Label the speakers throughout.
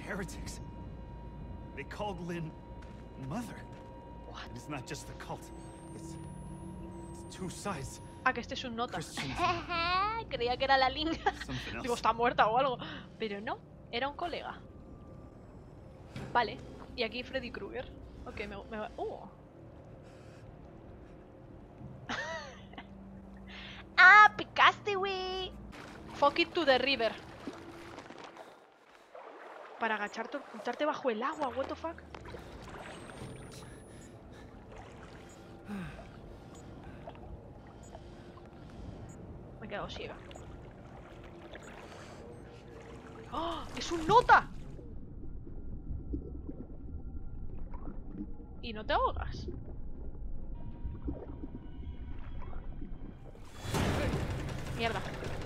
Speaker 1: heretics. They called Lynn Mother.
Speaker 2: What?
Speaker 1: And it's not just the cult. It's two sides.
Speaker 2: Ah, que este es un nota.
Speaker 1: Christians
Speaker 2: Creía que era la Lynn.
Speaker 1: something else.
Speaker 2: Digo, está muerta o algo. Pero no, era un colega. Vale. Y aquí Freddy Krueger. Ok, me va... ¡Ah! ¡Picaste, wey! Fuck it to the river. Para ocultarte bajo el agua, what the fuck. Me he quedado ciega. ¡Oh! ¡Es un nota! Y no te ahogas. Mierda.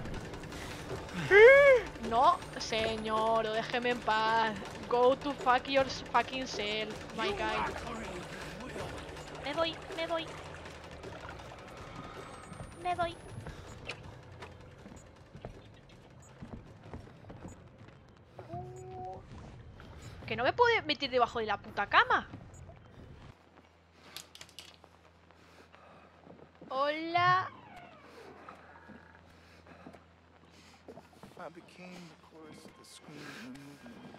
Speaker 2: No, señor, déjeme en paz. Go to fuck your fucking self, my guy. Me doy. Que no me puedo meter debajo de la puta cama. Hola.
Speaker 3: I became the chorus of the screaming and movement.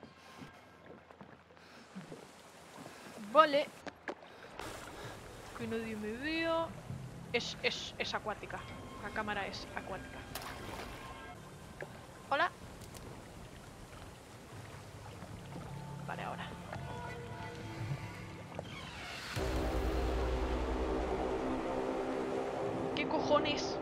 Speaker 2: Vale. Que nadie me vea. Es acuática. La cámara es acuática. Hola. Vale, ahora. ¿Qué cojones?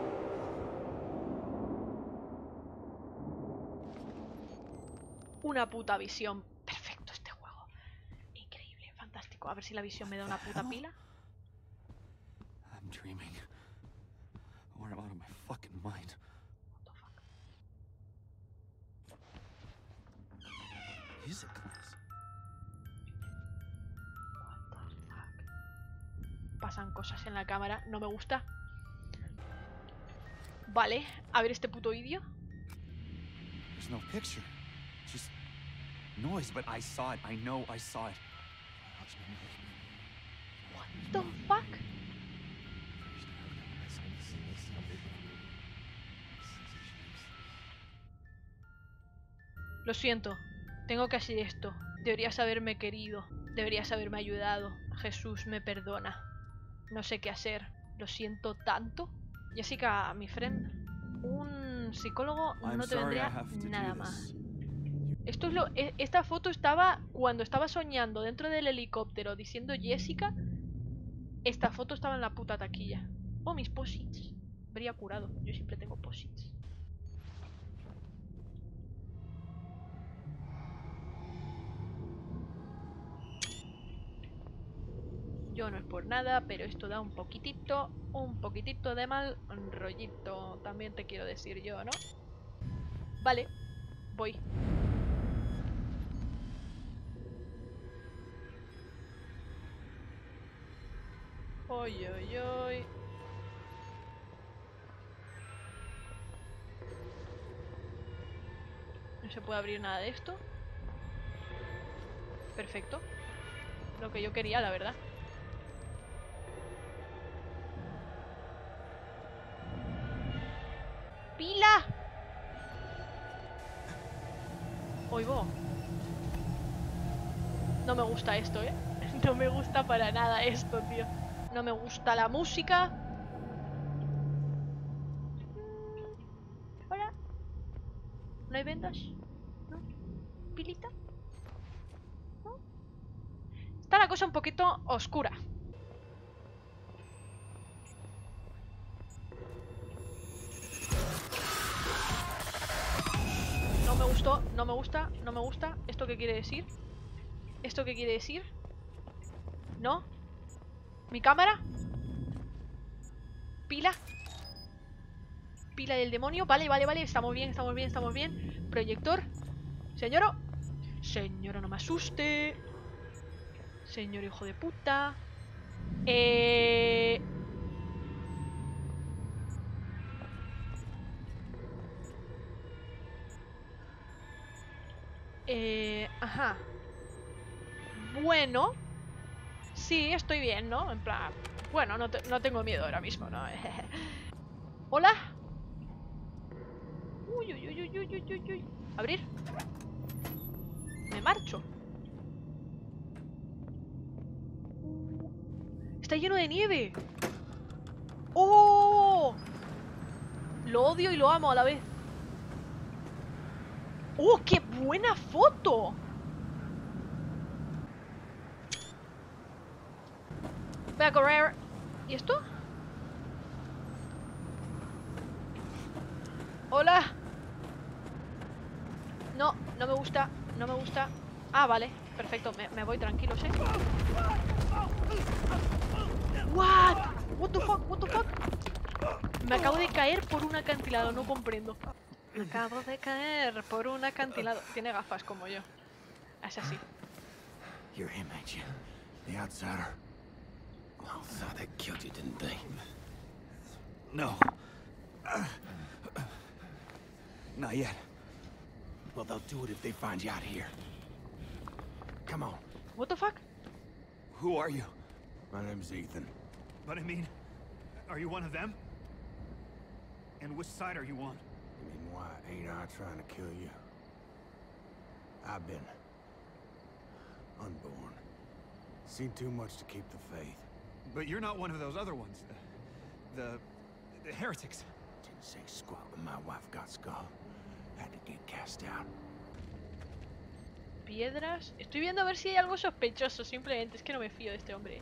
Speaker 2: Una puta visión. Perfecto este juego. Increíble, fantástico. A ver si la visión me da una puta pila.
Speaker 1: I'm dreaming. Or I'm out of my fucking mind.
Speaker 2: What the fuck?
Speaker 1: Music class.
Speaker 2: What the fuck? Pasan cosas en la cámara. No me gusta. Vale, a ver este puto vídeo.
Speaker 1: There's no picture. Just noise, but I saw it. I know I saw it.
Speaker 2: What the fuck? Lo siento, tengo que hacer esto. Deberías haberme querido. Deberías haberme ayudado. Jesús me perdona. No sé qué hacer. Lo siento tanto. Jessica, mi friend, un psicólogo no te vendría nada más. Esto es esta foto estaba cuando estaba soñando dentro del helicóptero diciendo Jessica. Esta foto estaba en la puta taquilla. Oh, mis posits. Habría curado. Yo siempre tengo posits. Yo no es por nada, pero esto da un poquitito de mal rollito. También te quiero decir yo, ¿no? Vale, voy. Oy, oy, oy. No se puede abrir nada de esto. Perfecto. Lo que yo quería, la verdad. ¡Pila! Oigo. No me gusta esto, ¿eh? No me gusta para nada esto, tío. No me gusta la música. Hola. ¿No hay vendas? ¿No? ¿Pilita? ¿No? Está la cosa un poquito oscura. No me gustó, no me gusta, no me gusta. ¿Esto qué quiere decir? ¿Esto qué quiere decir? ¿No? ¿Mi cámara? ¿Pila? ¿Pila del demonio? Vale, vale, vale. Estamos bien, estamos bien, estamos bien. Proyector. Señora. Señora, no me asuste. Señor hijo de puta. Ajá. Bueno. Sí, estoy bien, ¿no? En plan... Bueno, no tengo miedo ahora mismo, ¿no? ¿Hola? Uy, uy, uy, uy, uy, uy, uy, uy. ¿Abrir? Me marcho. Está lleno de nieve. ¡Oh! Lo odio y lo amo a la vez. ¡Oh, qué buena foto! Voy a correr. ¿Y esto? ¡Hola! No, no me gusta. No me gusta. Ah, vale. Perfecto. Me voy tranquilo, ¿eh? ¿What? ¿What the fuck? ¿What the fuck? Me acabo de caer por un acantilado. No comprendo. Me acabo de caer por un acantilado. Tiene gafas como yo. Es así.
Speaker 3: You're him, ain't you? The outsider. Oh, thought they killed you, didn't they?
Speaker 1: No. Not yet.
Speaker 3: Well, they'll do it if they find you out here. Come on.
Speaker 2: What the fuck?
Speaker 1: Who are you?
Speaker 3: My name's Ethan.
Speaker 1: But I mean, are you one of them? And which side are you on?
Speaker 3: I mean, why ain't I trying to kill you? I've been unborn. Seen too much to keep the faith.
Speaker 1: But you're not one of those other ones. The heretics.
Speaker 3: Didn't say squat when my wife got skull. Had to get cast out.
Speaker 2: Piedras. Estoy viendo a ver si hay algo sospechoso. Simplemente es que no me fío de este hombre.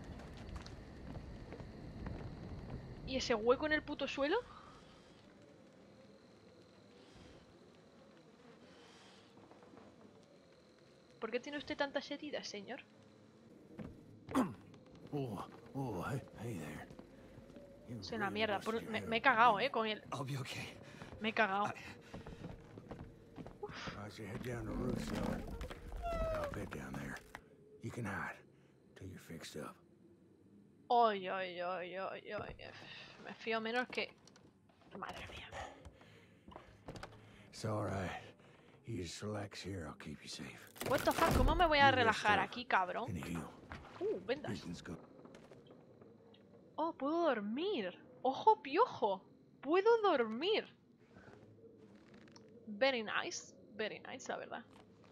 Speaker 2: ¿Y ese hueco en el puto suelo? ¿Por qué tiene usted tantas heridas, señor?
Speaker 3: Oh, hey there. You
Speaker 2: Es una
Speaker 3: really
Speaker 2: mierda.
Speaker 3: busted your
Speaker 2: Me
Speaker 3: head
Speaker 2: he
Speaker 3: up,
Speaker 2: cagado,
Speaker 3: didn't
Speaker 2: con él.
Speaker 1: I'll be okay.
Speaker 2: Me he cagado.
Speaker 3: you? I should head down the roof cellar. I'll bed down there. You can hide till you're fixed up.
Speaker 2: Ay, ay, ay, ay, ay. Me fío menos que... Madre mía.
Speaker 3: It's all right. You just relax here. I'll keep you safe.
Speaker 2: What the fuck, ¿cómo me voy a
Speaker 3: You rest
Speaker 2: relajar
Speaker 3: up
Speaker 2: aquí, cabrón?
Speaker 3: and heal.
Speaker 2: Vendas.
Speaker 3: Ethan's good.
Speaker 2: Oh, puedo dormir. Ojo piojo. Puedo dormir. Very nice, la verdad.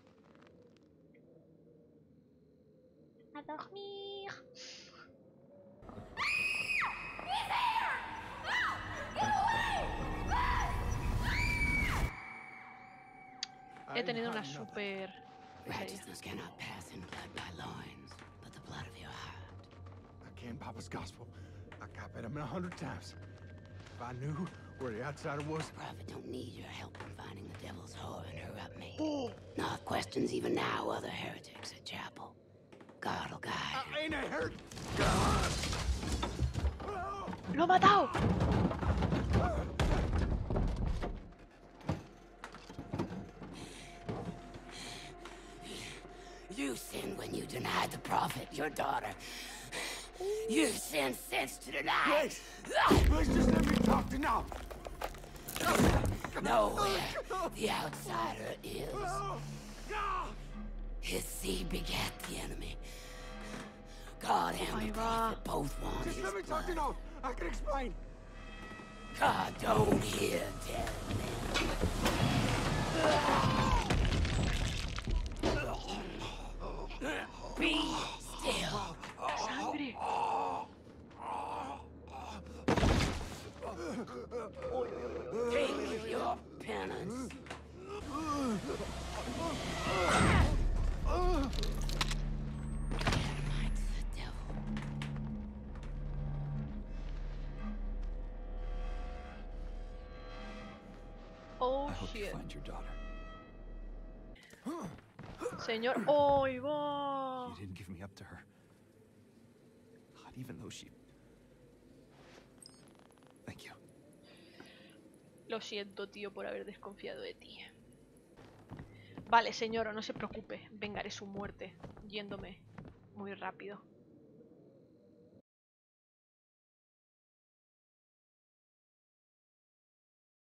Speaker 2: A dormir. He tenido una super...
Speaker 4: Righteousness cannot pass in blood by loins, but the blood of your heart.
Speaker 3: I can Papa's gospel. I copied him 100 times. If I knew where the outsider was...
Speaker 4: Prophet don't need your help in finding the devil's whore and her up me. Not questions even now other heretics at chapel. God will guide.
Speaker 3: I ain't a hurt.
Speaker 2: ¡Lo ha matado!
Speaker 4: You sinned when you denied the prophet, your daughter. You've sinned since to deny.
Speaker 3: Please just let me talk to now.
Speaker 4: Know where the outsider is. His seed begat the enemy. God and
Speaker 2: Ahí
Speaker 4: the
Speaker 2: va.
Speaker 4: prophet both want
Speaker 3: Just
Speaker 4: his
Speaker 3: let me talk to
Speaker 4: blood.
Speaker 3: now. I can explain.
Speaker 4: God don't hear telling them. Be still.
Speaker 2: ¡Sangre!
Speaker 4: Take your penance. Might the devil.
Speaker 2: Oh,
Speaker 1: I hope you
Speaker 2: shit.
Speaker 1: find your daughter.
Speaker 2: Señor... ¡Ay, va!
Speaker 1: You didn't give me up to her. Not even though she... Thank you.
Speaker 2: Lo siento, tío, por haber desconfiado de ti. Vale, señora, no se preocupe. Vengaré su muerte, yéndome muy rápido.